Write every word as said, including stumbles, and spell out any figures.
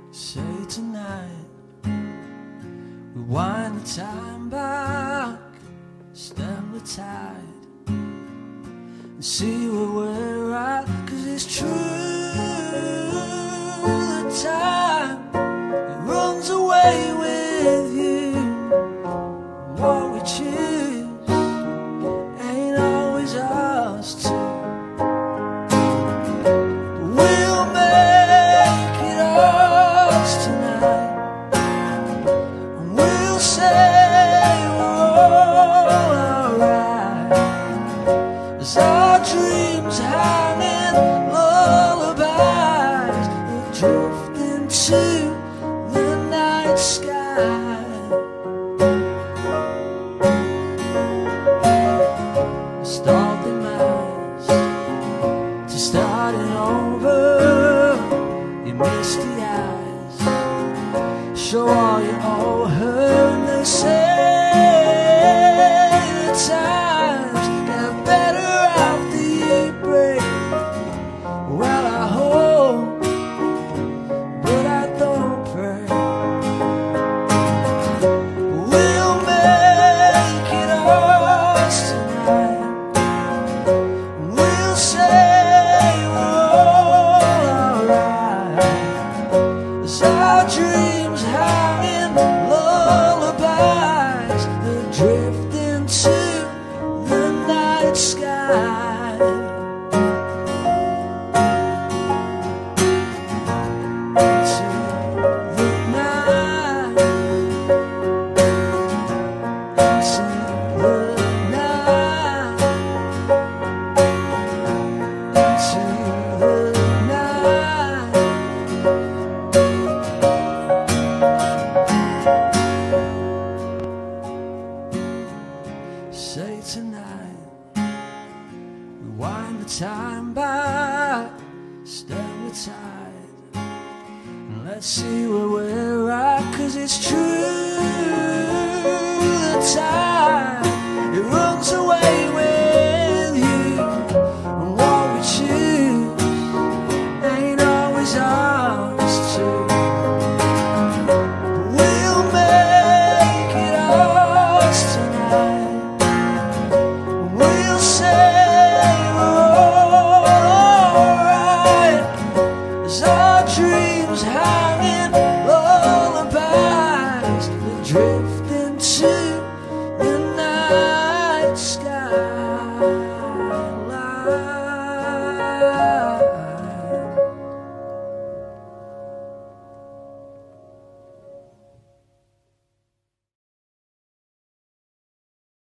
Say tonight we wind the time back, stem the tide, and see where we're at. 'Cause it's true, the time it runs away with you. What we choose ain't always ours to. We'll make it ours tonight, and we'll say we're all alright, as our dreams hang in lullabies that drift into the night sky. Start demise to starting over, your misty eyes show all you owe her. And they say the times get better after you break. Well, I hope, but I don't pray. We'll make it ours tonight, we'll say we're all alright, as our dreams hang in lullabies that drift into the night sky. Into the night, into the night, into the night. Say tonight we wind the time back, stem the tide, and let's see where we're at. 'Cause it's true, the time